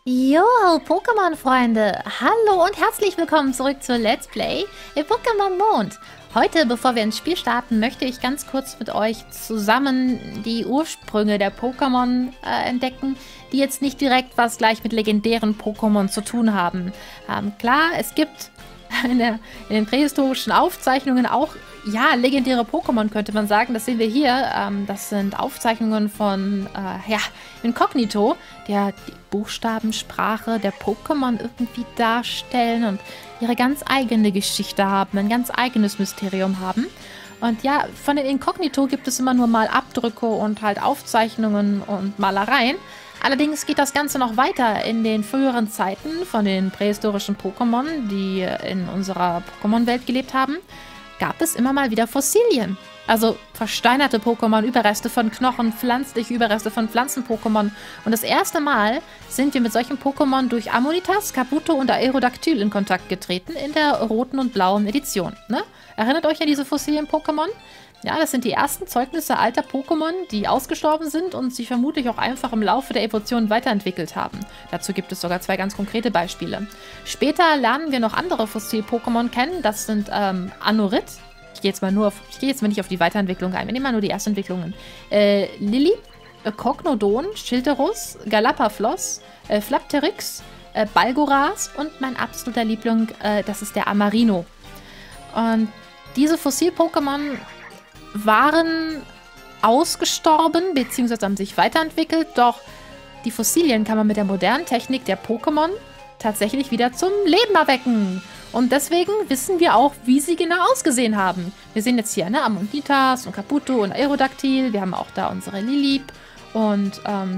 Jo, Pokémon-Freunde! Hallo und herzlich willkommen zurück zu Let's Play Pokémon Mond. Heute, bevor wir ins Spiel starten, möchte ich ganz kurz mit euch zusammen die Ursprünge der Pokémon entdecken, die jetzt nicht direkt was gleich mit legendären Pokémon zu tun haben. Klar, es gibt in den prähistorischen Aufzeichnungen auch, ja, legendäre Pokémon könnte man sagen. Das sehen wir hier. Das sind Aufzeichnungen von, Inkognito, der die Buchstabensprache der Pokémon irgendwie darstellen und ihre ganz eigene Geschichte haben, ein ganz eigenes Mysterium haben. Und ja, von den Inkognito gibt es immer nur mal Abdrücke und halt Aufzeichnungen und Malereien. Allerdings geht das Ganze noch weiter in den früheren Zeiten von den prähistorischen Pokémon, die in unserer Pokémon-Welt gelebt haben, gab es immer mal wieder Fossilien. Also versteinerte Pokémon, Überreste von Knochen, pflanzliche Überreste von Pflanzen-Pokémon. Und das erste Mal sind wir mit solchen Pokémon durch Ammonitas, Kabuto und Aerodactyl in Kontakt getreten in der roten und blauen Edition. Ne? Erinnert euch an diese Fossilien-Pokémon? Ja, das sind die ersten Zeugnisse alter Pokémon, die ausgestorben sind und sich vermutlich auch einfach im Laufe der Evolution weiterentwickelt haben. Dazu gibt es sogar zwei ganz konkrete Beispiele. Später lernen wir noch andere Fossil-Pokémon kennen. Das sind Anurit. Ich gehe jetzt mal nicht auf die Weiterentwicklung ein. Wir nehmen mal nur die Erstentwicklungen. Lilli, Cognodon, Schilterus, Galapafloss, Flapterix, Balgoras und mein absoluter Liebling, das ist der Amarino. Und diese Fossil-Pokémon waren ausgestorben bzw. haben sich weiterentwickelt, doch die Fossilien kann man mit der modernen Technik der Pokémon tatsächlich wieder zum Leben erwecken. Und deswegen wissen wir auch, wie sie genau ausgesehen haben. Wir sehen jetzt hier Ammonitas und Kabuto und Aerodactyl. Wir haben auch da unsere Lilip und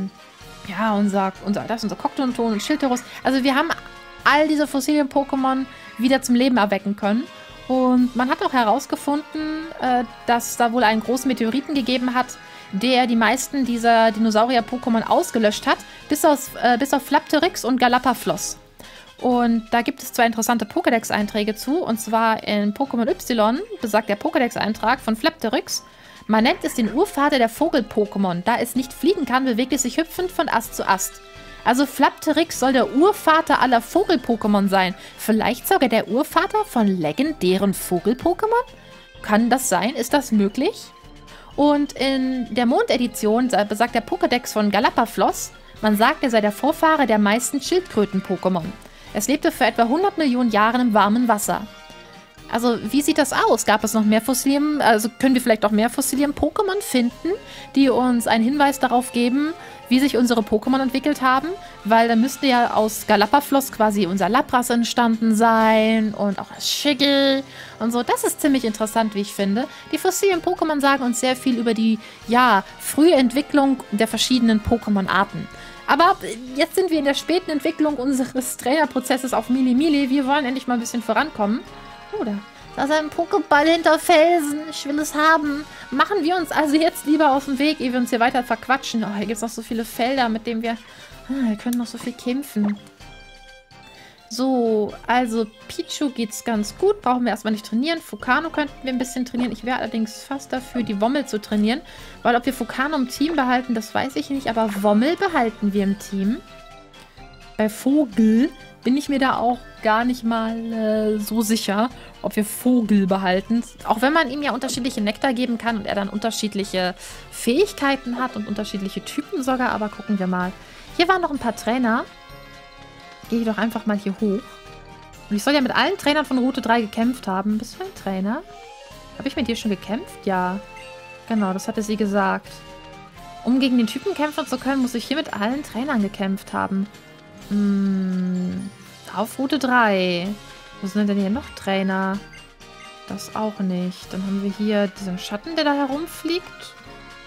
unser Cognodon und Schilterus. Also wir haben all diese Fossilien-Pokémon wieder zum Leben erwecken können. Und man hat auch herausgefunden, dass da wohl einen großen Meteoriten gegeben hat, der die meisten dieser Dinosaurier-Pokémon ausgelöscht hat, bis auf Flapterix und Galapafloss. Und da gibt es zwei interessante Pokédex-Einträge zu, und zwar in Pokémon Y besagt der Pokédex-Eintrag von Flapterix: Man nennt es den Urvater der Vogel-Pokémon. Da es nicht fliegen kann, bewegt es sich hüpfend von Ast zu Ast. Also Flapterix soll der Urvater aller Vogel-Pokémon sein. Vielleicht sogar der Urvater von legendären Vogel-Pokémon? Kann das sein? Ist das möglich? Und in der Mond-Edition besagt der Pokédex von Galapafloss, man sagt, er sei der Vorfahre der meisten Schildkröten-Pokémon. Es lebte für etwa 100 Millionen Jahre im warmen Wasser. Also, wie sieht das aus? Gab es noch mehr Fossilien? Also, können wir vielleicht auch mehr Fossilien-Pokémon finden, die uns einen Hinweis darauf geben, wie sich unsere Pokémon entwickelt haben? Weil dann müsste ja aus Galapafloss quasi unser Lapras entstanden sein und auch das Schigel und so. Das ist ziemlich interessant, wie ich finde. Die Fossilien-Pokémon sagen uns sehr viel über die, frühe Entwicklung der verschiedenen Pokémon-Arten. Aber jetzt sind wir in der späten Entwicklung unseres Trainerprozesses auf Mili-Mili. Wir wollen endlich mal ein bisschen vorankommen. Oh, da ist ein Pokéball hinter Felsen. Ich will es haben. Machen wir uns also jetzt lieber auf den Weg, ehe wir uns hier weiter verquatschen. Oh, hier gibt es noch so viele Felder, mit denen wir können noch so viel kämpfen. So, also Pichu geht's ganz gut. Brauchen wir erstmal nicht trainieren. Fukano könnten wir ein bisschen trainieren. Ich wäre allerdings fast dafür, die Wommel zu trainieren. Weil ob wir Fukano im Team behalten, das weiß ich nicht. Aber Wommel behalten wir im Team. Bei Vogel bin ich mir da auch gar nicht mal so sicher, ob wir Vogel behalten. Auch wenn man ihm ja unterschiedliche Nektar geben kann und er dann unterschiedliche Fähigkeiten hat und unterschiedliche Typen sogar. Aber gucken wir mal. Hier waren noch ein paar Trainer. Gehe ich doch einfach mal hier hoch. Und ich soll ja mit allen Trainern von Route 3 gekämpft haben. Bist du ein Trainer? Habe ich mit dir schon gekämpft? Ja. Genau, das hatte sie gesagt. Um gegen den Typen kämpfen zu können, muss ich hier mit allen Trainern gekämpft haben. Auf Route 3. Wo sind denn hier noch Trainer? Das auch nicht. Dann haben wir hier diesen Schatten, der da herumfliegt.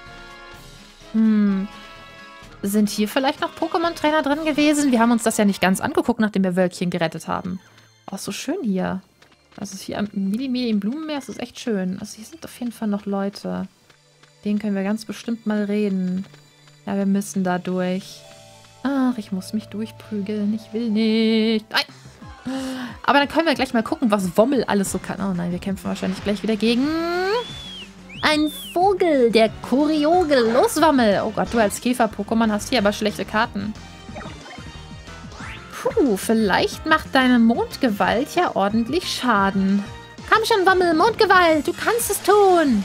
Sind hier vielleicht noch Pokémon-Trainer drin gewesen? Wir haben uns das ja nicht ganz angeguckt, nachdem wir Wölkchen gerettet haben. Oh, so schön hier. Das ist hier am Mili-Mili im Blumenmeer. Das ist echt schön. Also hier sind auf jeden Fall noch Leute. Denen können wir ganz bestimmt mal reden. Ja, wir müssen da durch. Ach, ich muss mich durchprügeln. Ich will nicht. Nein. Aber dann können wir gleich mal gucken, was Wommel alles so kann. Oh nein, wir kämpfen wahrscheinlich gleich wieder gegen ein Vogel, der Kuriogel. Los, Wommel. Oh Gott, du als Käfer-Pokémon hast hier aber schlechte Karten. Vielleicht macht deine Mondgewalt ja ordentlich Schaden. Komm schon, Wommel, Mondgewalt, du kannst es tun.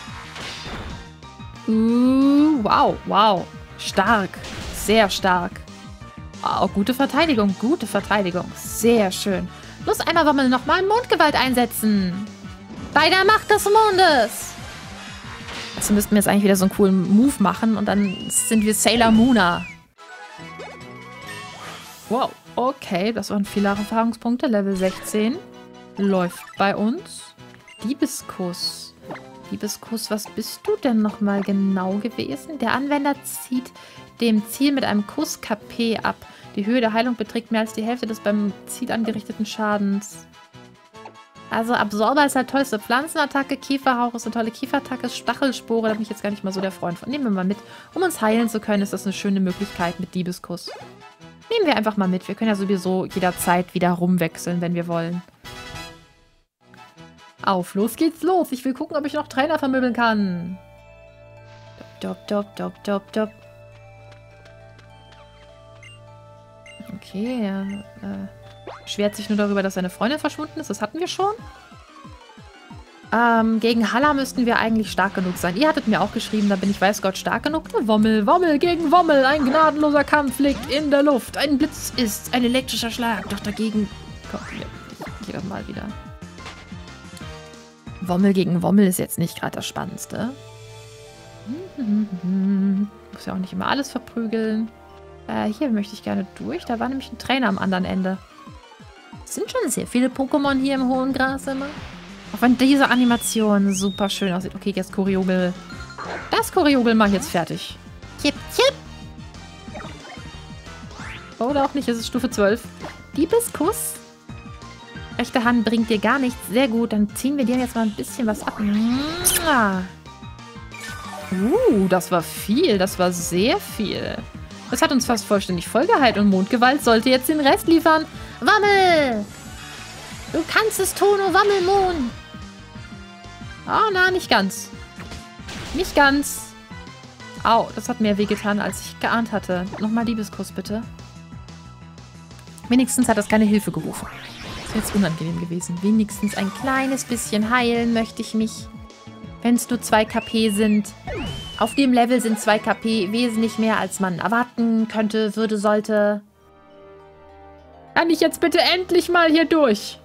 Wow, wow. Stark. Sehr stark. Oh, gute Verteidigung, gute Verteidigung. Sehr schön. Los, einmal Wommel nochmal Mondgewalt einsetzen. Bei der Macht des Mondes. Also müssten wir jetzt eigentlich wieder so einen coolen Move machen und dann sind wir Sailor Moona. Wow, okay, das waren viele Erfahrungspunkte. Level 16 läuft bei uns. Diebeskuss. Diebeskuss, was bist du denn nochmal genau gewesen? Der Anwender zieht dem Ziel mit einem Kuss KP ab. Die Höhe der Heilung beträgt mehr als die Hälfte des beim Ziel angerichteten Schadens. Also Absorber ist halt tollste Pflanzenattacke, Kieferhauch ist eine tolle Kieferattacke, Stachelspore, da bin ich jetzt gar nicht mal so der Freund von. Nehmen wir mal mit. Um uns heilen zu können, ist das eine schöne Möglichkeit mit Diebeskuss. Nehmen wir einfach mal mit. Wir können ja sowieso jederzeit wieder rumwechseln, wenn wir wollen. Auf, los geht's los. Ich will gucken, ob ich noch Trainer vermöbeln kann. Dop, dop, dop, dop, dop. Okay, er beschwert sich nur darüber, dass seine Freundin verschwunden ist. Das hatten wir schon. Gegen Halla müssten wir eigentlich stark genug sein. Ihr hattet mir auch geschrieben, da bin ich weiß Gott stark genug. Wommel, Wommel gegen Wommel. Ein gnadenloser Kampf liegt in der Luft. Ein Blitz ist ein elektrischer Schlag. Doch dagegen... Komm, ich gehe doch mal wieder. Wommel gegen Wommel ist jetzt nicht gerade das Spannendste. Muss ja auch nicht immer alles verprügeln. Hier möchte ich gerne durch. Da war nämlich ein Trainer am anderen Ende. Es sind schon sehr viele Pokémon hier im hohen Gras immer. Auch wenn diese Animation super schön aussieht. Okay, jetzt Choreogel. Das Choreogel mache ich jetzt fertig. Chip, chip. Oder auch nicht, es ist Stufe 12. Diebeskuss. Rechte Hand bringt dir gar nichts. Sehr gut, dann ziehen wir dir jetzt mal ein bisschen was ab. Das war viel. Das war sehr viel. Das hat uns fast vollständig vollgeheilt und Mondgewalt sollte jetzt den Rest liefern. Wammel! Du kannst es tun, oh Wammelmond! Oh, na, nicht ganz. Nicht ganz. Au, das hat mehr wehgetan, als ich geahnt hatte. Nochmal Liebeskuss, bitte. Wenigstens hat das keine Hilfe gerufen. Das wäre jetzt unangenehm gewesen. Wenigstens ein kleines bisschen heilen möchte ich mich. Wenn es nur 2 KP sind. Auf dem Level sind 2 KP wesentlich mehr, als man erwarten könnte, würde, sollte. Kann ich jetzt bitte endlich mal hier durch?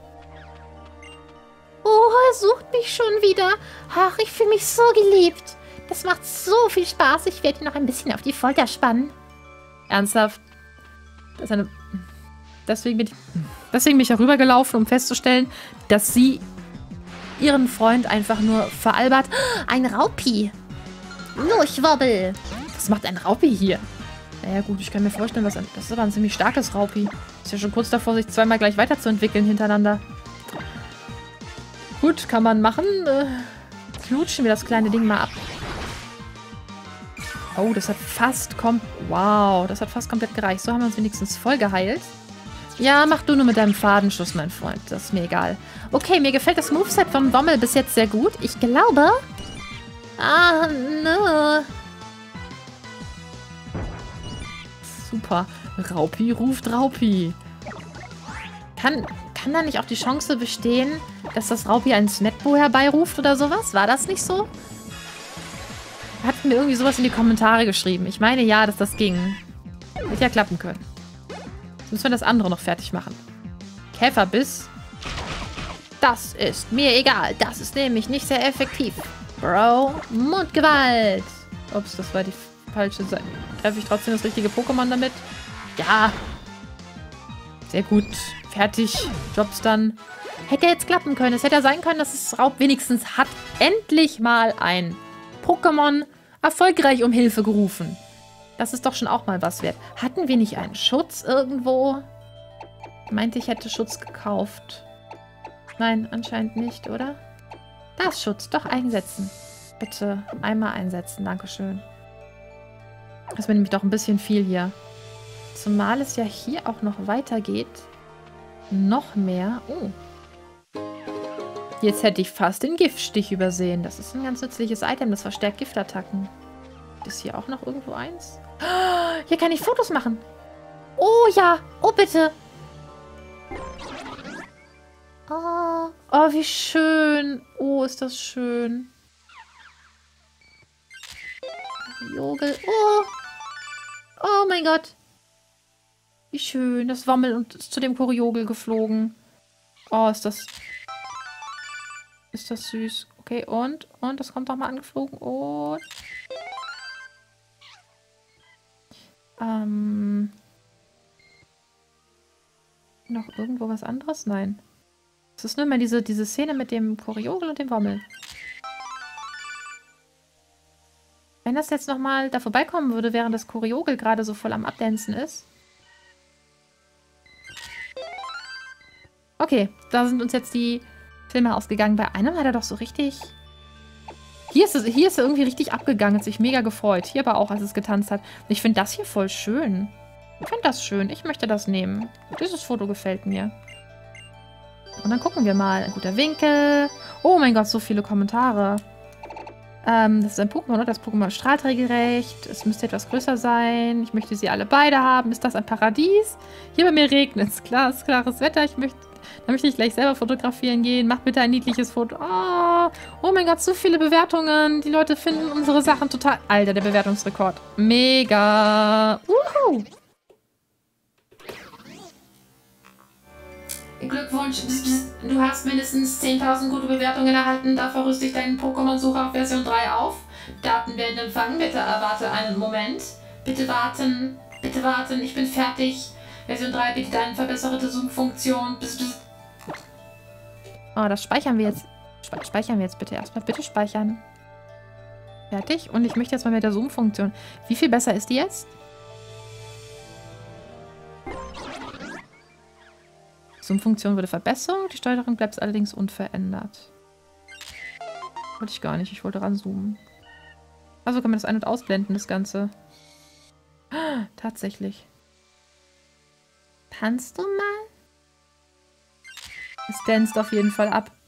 Oh, er sucht mich schon wieder. Ach, ich fühle mich so geliebt. Das macht so viel Spaß. Ich werde ihn noch ein bisschen auf die Folter spannen. Ernsthaft? Das ist eine... Deswegen bin ich auch rübergelaufen, um festzustellen, dass sie ihren Freund einfach nur veralbert. Ein Raupi. Lurchwobbel. Was macht ein Raupi hier? Naja gut, ich kann mir vorstellen, das ist aber ein ziemlich starkes Raupi. Ist ja schon kurz davor, sich zweimal gleich weiterzuentwickeln hintereinander. Gut, kann man machen. Flutschen wir das kleine Ding mal ab. Oh, das hat fast das hat fast komplett gereicht. So haben wir uns wenigstens voll geheilt. Ja, mach du nur mit deinem Fadenschuss, mein Freund. Das ist mir egal. Okay, mir gefällt das Moveset vom Wommel bis jetzt sehr gut. Ich glaube... Ah, ne. Super. Raupi ruft Raupi. Kann da nicht auch die Chance bestehen, dass das Raupi einen Smetbo herbeiruft oder sowas? War das nicht so? Hat mir irgendwie sowas in die Kommentare geschrieben. Ich meine ja, dass das ging. Hätte ja klappen können. Jetzt müssen wir das andere noch fertig machen. Käferbiss. Das ist mir egal. Das ist nämlich nicht sehr effektiv. Bro. Mondgewalt. Ups, das war die falsche Seite. Treffe ich trotzdem das richtige Pokémon damit? Ja. Sehr gut. Fertig. Job's dann. Hätte jetzt klappen können. Es hätte ja sein können, dass es Raub wenigstens hat endlich mal ein Pokémon erfolgreich um Hilfe gerufen. Das ist doch schon auch mal was wert. Hatten wir nicht einen Schutz irgendwo? Ich meinte, ich hätte Schutz gekauft. Nein, anscheinend nicht, oder? Da ist Schutz. Doch einsetzen. Bitte einmal einsetzen. Dankeschön. Das ist mir nämlich doch ein bisschen viel hier. Zumal es ja hier auch noch weitergeht. Noch mehr. Oh. Jetzt hätte ich fast den Giftstich übersehen. Das ist ein ganz nützliches Item. Das verstärkt Giftattacken. Ist hier auch noch irgendwo eins? Hier kann ich Fotos machen. Oh ja. Oh bitte. Oh, oh, wie schön. Oh, ist das schön. Jogel. Oh. Oh mein Gott. Wie schön. Das Wommel und ist zu dem Koriogel geflogen. Oh, ist das... Ist das süß. Okay, und das kommt doch mal angeflogen. Und... Noch irgendwo was anderes? Nein. Es ist nur immer diese Szene mit dem Koriogel und dem Wommel. Wenn das jetzt nochmal da vorbeikommen würde, während das Koriogel gerade so voll am Abdancen ist. Okay, da sind uns jetzt die Filme ausgegangen. Bei einem hat er doch so richtig... Hier ist er irgendwie richtig abgegangen. Hat sich mega gefreut. Hier aber auch, als es getanzt hat. Und ich finde das hier voll schön. Ich finde das schön. Ich möchte das nehmen. Dieses Foto gefällt mir. Und dann gucken wir mal. Ein guter Winkel. Oh mein Gott, so viele Kommentare. Das ist ein Pokémon, oder? Das Pokémon ist strahlträgerrecht. Es müsste etwas größer sein. Ich möchte sie alle beide haben. Ist das ein Paradies? Hier bei mir regnet es. Klares Wetter. Da möchte ich gleich selber fotografieren gehen. Mach bitte ein niedliches Foto. Oh mein Gott, so viele Bewertungen. Die Leute finden unsere Sachen total... Alter, der Bewertungsrekord. Mega. Uhu. Glückwunsch, du hast mindestens 10.000 gute Bewertungen erhalten. Dafür rüste ich deinen Pokémon-Sucher auf Version 3 auf. Daten werden empfangen. Bitte erwarte einen Moment. Bitte warten. Bitte warten. Ich bin fertig. Version 3 bietet eine verbesserte Zoom-Funktion. Oh, das speichern wir jetzt. Speichern wir jetzt bitte erstmal. Bitte speichern. Fertig. Und ich möchte jetzt mal mit der Zoom-Funktion. Wie viel besser ist die jetzt? Zoom-Funktion wurde verbessert. Die Steuerung bleibt allerdings unverändert. Wollte ich gar nicht. Ich wollte ranzoomen. Also kann man das ein- und ausblenden, das Ganze. Tatsächlich. Tanzt du mal? Es danst auf jeden Fall ab.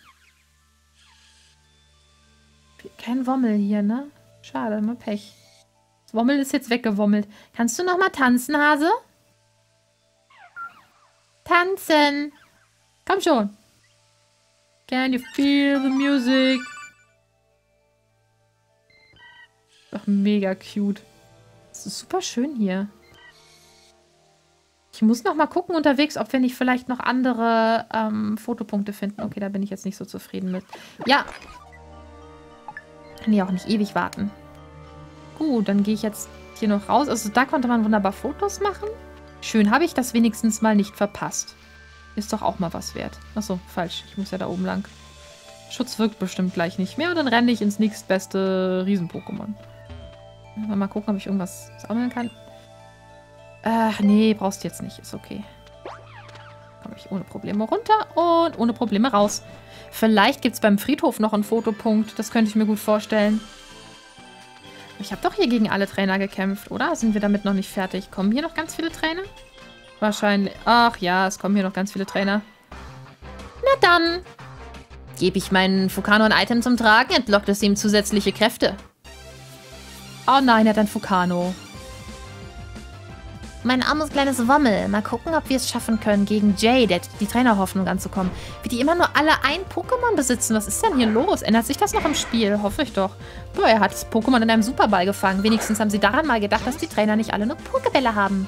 Kein Wommel hier, ne? Schade, immer Pech. Das Wommel ist jetzt weggewommelt. Kannst du noch mal tanzen, Hase? Tanzen! Komm schon! Can you feel the music? Doch mega cute. Das ist super schön hier. Ich muss noch mal gucken unterwegs, ob wir nicht vielleicht noch andere Fotopunkte finden. Okay, da bin ich jetzt nicht so zufrieden mit. Ja. Kann ich auch nicht ewig warten. Gut, dann gehe ich jetzt hier noch raus. Also da konnte man wunderbar Fotos machen. Schön, habe ich das wenigstens mal nicht verpasst. Ist doch auch mal was wert. Achso, falsch. Ich muss ja da oben lang. Schutz wirkt bestimmt gleich nicht mehr. Und dann renne ich ins nächstbeste Riesen-Pokémon. Mal gucken, ob ich irgendwas sammeln kann. Ach, nee, brauchst du jetzt nicht. Ist okay. Komme ich ohne Probleme runter und ohne Probleme raus. Vielleicht gibt es beim Friedhof noch einen Fotopunkt. Das könnte ich mir gut vorstellen. Ich habe doch hier gegen alle Trainer gekämpft, oder? Sind wir damit noch nicht fertig? Kommen hier noch ganz viele Trainer? Wahrscheinlich. Ach ja, es kommen hier noch ganz viele Trainer. Na dann. Gebe ich meinen Fukano ein Item zum Tragen, entlockt es ihm zusätzliche Kräfte. Oh nein, er hat ein Fukano. Mein armes kleines Wommel. Mal gucken, ob wir es schaffen können, gegen Jade, die Trainerhoffnung anzukommen. Wie die immer nur alle ein Pokémon besitzen. Was ist denn hier los? Ändert sich das noch im Spiel? Hoffe ich doch. Boah, er hat das Pokémon in einem Superball gefangen. Wenigstens haben sie daran mal gedacht, dass die Trainer nicht alle nur Pokébälle haben.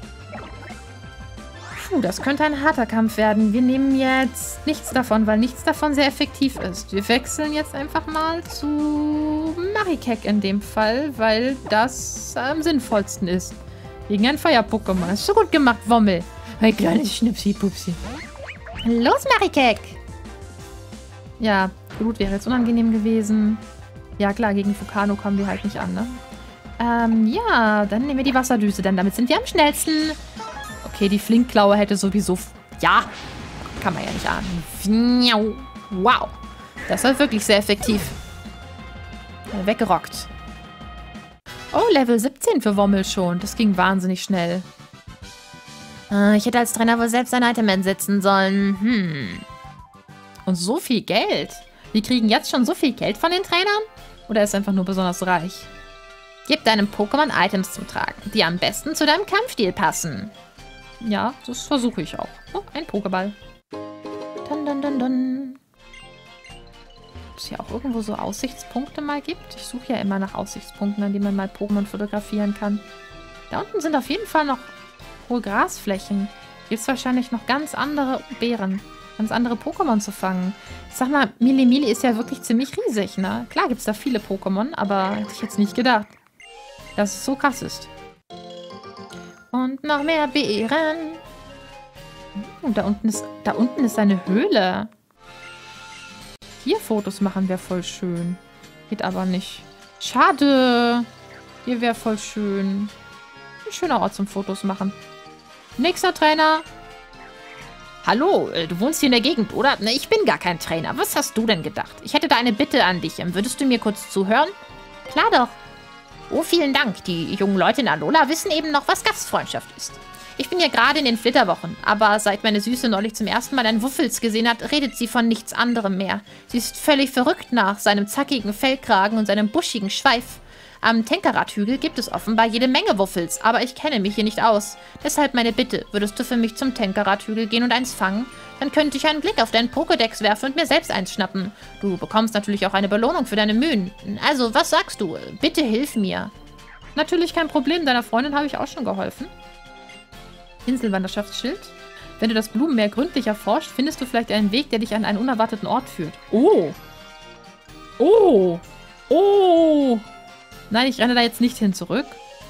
Puh, das könnte ein harter Kampf werden. Wir nehmen jetzt nichts davon, weil nichts davon sehr effektiv ist. Wir wechseln jetzt einfach mal zu Marikek in dem Fall, weil das am sinnvollsten ist. Gegen ein Feuer-Pokémon. Das ist so gut gemacht, Wommel. Mein kleines Schnipsi-Pupsi. Los, Marikek! Ja, Blut wäre jetzt unangenehm gewesen. Ja, klar, gegen Fukano kommen wir halt nicht an, ne? Ja, dann nehmen wir die Wasserdüse, denn damit sind wir am schnellsten. Okay, die Flinkklaue hätte sowieso... Ja, kann man ja nicht ahnen. Wow, das war wirklich sehr effektiv. Weggerockt. Oh, Level 17 für Wommel schon. Das ging wahnsinnig schnell. Ich hätte als Trainer wohl selbst ein Item einsetzen sollen. Und so viel Geld. Wir kriegen jetzt schon so viel Geld von den Trainern? Oder ist er einfach nur besonders reich? Gib deinem Pokémon Items zum Tragen, die am besten zu deinem Kampfstil passen. Ja, das versuche ich auch. Oh, ein Pokéball. Dun, dun, dun, dun. Ob es hier auch irgendwo so Aussichtspunkte mal gibt. Ich suche ja immer nach Aussichtspunkten, an denen man mal Pokémon fotografieren kann. Da unten sind auf jeden Fall noch hohe Grasflächen. Gibt es wahrscheinlich noch ganz andere Beeren, ganz andere Pokémon zu fangen. Ich sag mal, Milimili ist ja wirklich ziemlich riesig, ne? Klar gibt es da viele Pokémon, aber hätte ich jetzt nicht gedacht, dass es so krass ist. Und noch mehr Beeren. Da unten ist eine Höhle. Hier Fotos machen wäre voll schön. Geht aber nicht. Schade. Hier wäre voll schön. Ein schöner Ort zum Fotos machen. Nächster Trainer. Hallo, du wohnst hier in der Gegend, oder? Ne, ich bin gar kein Trainer. Was hast du denn gedacht? Ich hätte da eine Bitte an dich. Würdest du mir kurz zuhören? Klar doch. Oh, vielen Dank. Die jungen Leute in Alola wissen eben noch, was Gastfreundschaft ist. Ich bin ja gerade in den Flitterwochen, aber seit meine Süße neulich zum ersten Mal einen Wuffels gesehen hat, redet sie von nichts anderem mehr. Sie ist völlig verrückt nach seinem zackigen Fellkragen und seinem buschigen Schweif. Am Tenkarat-Hügel gibt es offenbar jede Menge Wuffels, aber ich kenne mich hier nicht aus. Deshalb meine Bitte, würdest du für mich zum Tenkarat-Hügel gehen und eins fangen? Dann könnte ich einen Blick auf deinen Pokédex werfen und mir selbst eins schnappen. Du bekommst natürlich auch eine Belohnung für deine Mühen. Also, was sagst du? Bitte hilf mir. Natürlich kein Problem, deiner Freundin habe ich auch schon geholfen. Inselwanderschaftsschild. Wenn du das Blumenmeer gründlich erforscht, findest du vielleicht einen Weg, der dich an einen unerwarteten Ort führt. Oh! Oh! Oh! Nein, ich renne da jetzt nicht hin zurück.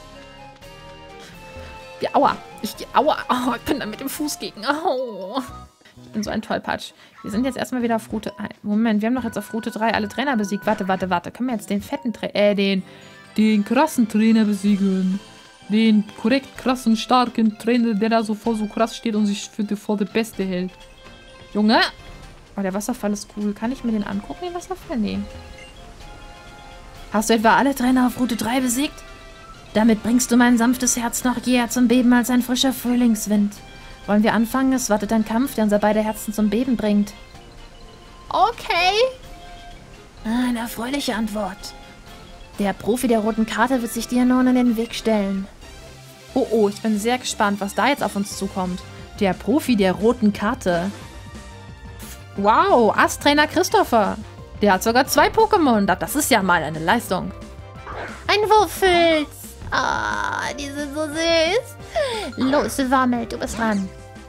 Ja, aua. Aua. Oh, ich bin da mit dem Fuß gegen. Oh. Ich bin so ein Tollpatsch. Wir sind jetzt erstmal wieder auf Route 1. Moment, wir haben doch jetzt auf Route 3 alle Trainer besiegt. Warte. Können wir jetzt den fetten den krassen Trainer besiegen? Den korrekt krassen, starken Trainer, der da so krass steht und sich für der Beste hält. Junge! Oh, der Wasserfall ist cool. Kann ich mir den angucken, den Wasserfall? Nee. Hast du etwa alle Trainer auf Route 3 besiegt? Damit bringst du mein sanftes Herz noch jäher zum Beben als ein frischer Frühlingswind. Wollen wir anfangen? Es wartet ein Kampf, der unser beide Herzen zum Beben bringt. Okay. Eine erfreuliche Antwort. Der Profi der roten Karte wird sich dir nun in den Weg stellen. Oh, ich bin sehr gespannt, was da jetzt auf uns zukommt. Der Profi der roten Karte. Wow, Ast-Trainer Christopher. Der hat sogar 2 Pokémon. Das ist ja mal eine Leistung. Ein Wuffels. Ah, die sind so süß. Los, Wammel, du bist dran.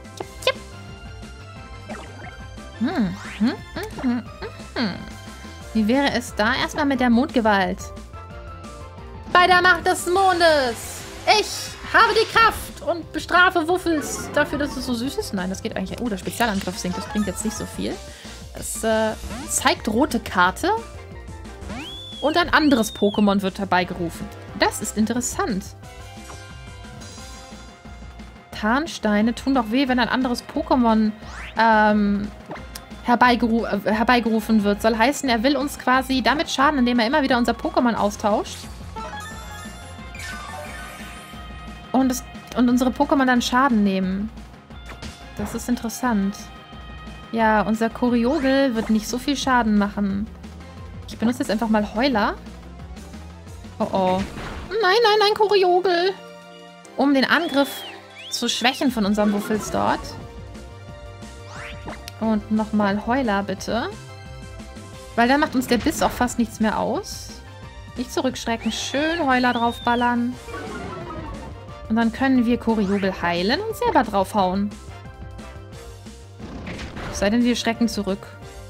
Wie wäre es da erstmal mit der Mondgewalt? Bei der Macht des Mondes. Ich habe die Kraft und bestrafe Wuffels dafür, dass es so süß ist. Nein, das geht eigentlich. Oh, der Spezialangriff sinkt. Das bringt jetzt nicht so viel. Es zeigt rote Karte. Und ein anderes Pokémon wird herbeigerufen. Das ist interessant. Tarnsteine tun doch weh, wenn ein anderes Pokémon herbeigerufen wird. Soll heißen, er will uns quasi damit schaden, indem er immer wieder unser Pokémon austauscht. Und unsere Pokémon dann Schaden nehmen. Das ist interessant. Ja, unser Kyogel wird nicht so viel Schaden machen. Ich benutze jetzt einfach mal Heuler. Oh. Nein, Kyogel. Um den Angriff zu schwächen von unserem Wuffels dort. Und nochmal Heuler, bitte. Weil dann macht uns der Biss auch fast nichts mehr aus. Nicht zurückschrecken. Schön Heuler draufballern. Und dann können wir Kyogel heilen und selber draufhauen. Es sei denn, wir schrecken zurück.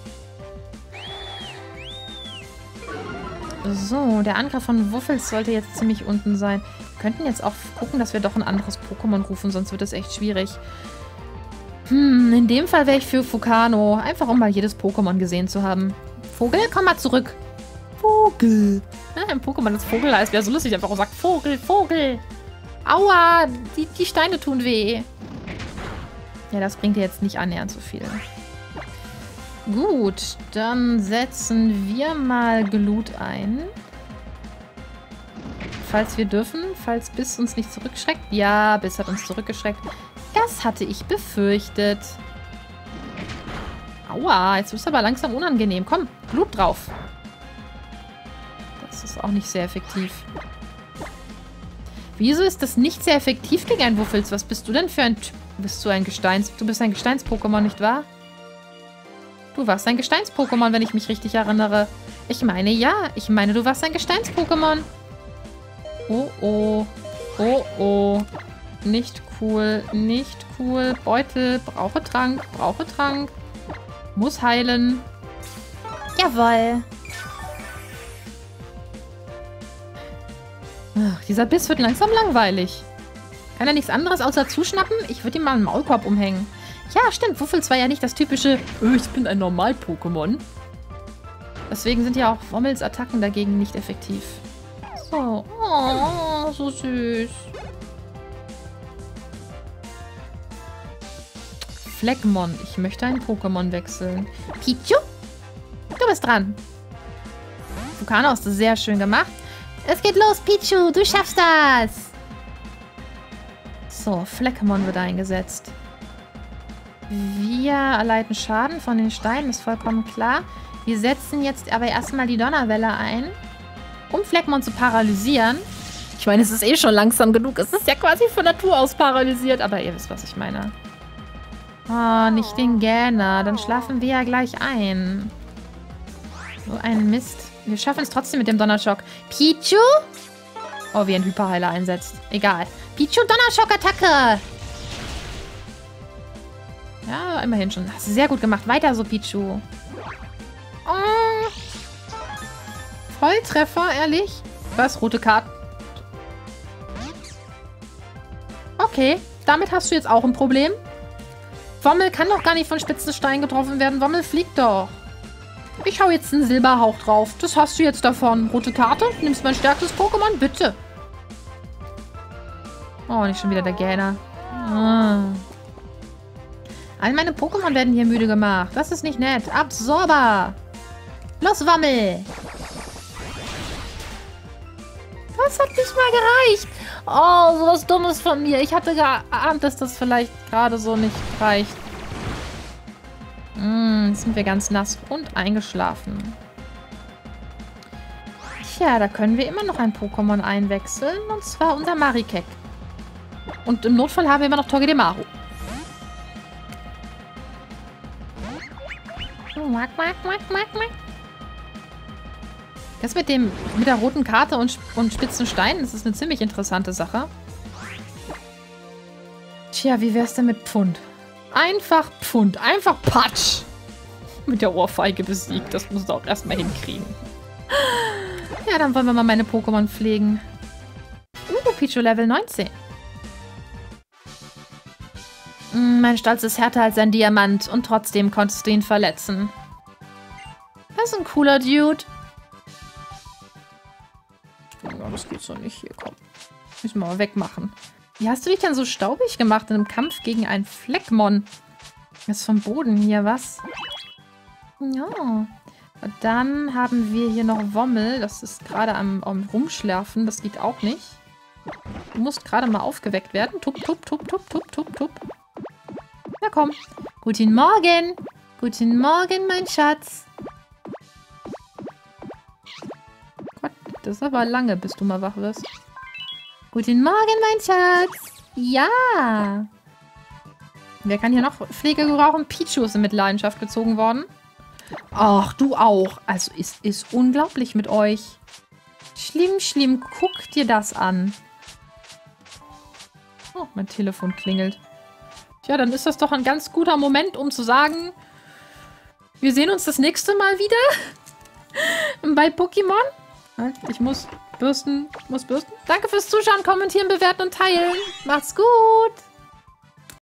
So, der Angriff von Wuffels sollte jetzt ziemlich unten sein. Wir könnten jetzt auch gucken, dass wir doch ein anderes Pokémon rufen, sonst wird es echt schwierig. In dem Fall wäre ich für Fukano. Einfach, um mal jedes Pokémon gesehen zu haben. Vogel, komm mal zurück. Vogel. Ja, ein Pokémon, das Vogel heißt, wäre so lustig, einfach auch sagt Vogel, Vogel. Aua, die Steine tun weh. Ja, das bringt dir jetzt nicht annähernd so viel. Gut, dann setzen wir mal Glut ein. Falls wir dürfen, falls Biss uns nicht zurückschreckt. Ja, Biss hat uns zurückgeschreckt. Das hatte ich befürchtet. Aua, jetzt ist es aber langsam unangenehm. Komm, Glut drauf. Das ist auch nicht sehr effektiv. Wieso ist das nicht sehr effektiv gegen ein Wuffels? Was bist du denn für ein Typ? Du bist ein Gesteins-Pokémon, nicht wahr? Du warst ein Gesteins-Pokémon, wenn ich mich richtig erinnere. Ich meine, ja. Ich meine, du warst ein Gesteins-Pokémon. Oh, oh. Oh, oh. Nicht cool. Nicht cool. Beutel. Brauche Trank. Brauche Trank. Muss heilen. Jawohl. Ach, dieser Biss wird langsam langweilig. Kann er nichts anderes außer zuschnappen? Ich würde ihm mal einen Maulkorb umhängen. Ja, stimmt. Wuffels war ja nicht das typische ich bin ein Normal-Pokémon. Deswegen sind ja auch Wommels Attacken dagegen nicht effektiv. So. Oh, so süß. Fleckmon. Ich möchte ein Pokémon wechseln. Pichu? Du bist dran. Vulcano hast du sehr schön gemacht. Es geht los, Pichu. Du schaffst das. So, Fleckmon wird eingesetzt. Wir erleiden Schaden von den Steinen, ist vollkommen klar. Wir setzen jetzt aber erstmal die Donnerwelle ein, um Fleckmon zu paralysieren. Ich meine, es ist eh schon langsam genug. Es ist ja quasi von Natur aus paralysiert, aber ihr wisst, was ich meine. Oh, nicht den Gähner. Dann schlafen wir ja gleich ein. So ein Mist. Wir schaffen es trotzdem mit dem Donnerschock. Pichu? Oh, wie ein Hyperheiler einsetzt. Egal. Pichu, Donnerschock-Attacke! Ja, immerhin schon. Hast du sehr gut gemacht. Weiter so, Pichu. Oh. Volltreffer, ehrlich? Was? Rote Karte? Okay, damit hast du jetzt auch ein Problem. Wommel kann doch gar nicht von Spitzenstein getroffen werden. Wommel fliegt doch. Ich hau jetzt einen Silberhauch drauf. Das hast du jetzt davon. Rote Karte? Nimmst mein stärkstes Pokémon? Bitte. Oh, nicht schon wieder der Gähner. Ah. All meine Pokémon werden hier müde gemacht. Das ist nicht nett. Absorber. Los, Wommel. Das hat nicht mal gereicht. Oh, sowas Dummes von mir. Ich hatte geahnt, dass das vielleicht gerade so nicht reicht. Jetzt sind wir ganz nass und eingeschlafen. Tja, da können wir immer noch ein Pokémon einwechseln. Und zwar unser Marikek. Und im Notfall haben wir immer noch Togedemaru. Das mit der roten Karte und spitzen Steinen, das ist eine ziemlich interessante Sache. Tja, wie wär's denn mit Pfund? Einfach Pfund. Einfach Patsch. Mit der Ohrfeige besiegt. Das muss du auch erstmal hinkriegen. Ja, dann wollen wir mal meine Pokémon pflegen. Pichu Level 19. Mein Stolz ist härter als ein Diamant und trotzdem konntest du ihn verletzen. Das ist ein cooler Dude. Ja, das geht so nicht. Hier, komm. Müssen wir mal wegmachen. Wie hast du dich denn so staubig gemacht in einem Kampf gegen einen Fleckmon? Das ist vom Boden hier, was? Ja. Und dann haben wir hier noch Wommel. Das ist gerade am Rumschlärfen. Das geht auch nicht. Du musst gerade mal aufgeweckt werden. Tup, tup, tup, tup, tup, tup, tup. Na komm. Guten Morgen. Guten Morgen, mein Schatz. Gott, das ist aber lange, bis du mal wach wirst. Guten Morgen, mein Schatz. Ja. Wer kann hier noch Pflege gebrauchen? Pichu ist in Mitleidenschaft gezogen worden. Ach, du auch. Also, es ist unglaublich mit euch. Schlimm, schlimm. Guck dir das an. Oh, mein Telefon klingelt. Tja, dann ist das doch ein ganz guter Moment, um zu sagen, wir sehen uns das nächste Mal wieder bei Pokémon. Ich muss bürsten. Danke fürs Zuschauen, Kommentieren, Bewerten und Teilen. Macht's gut.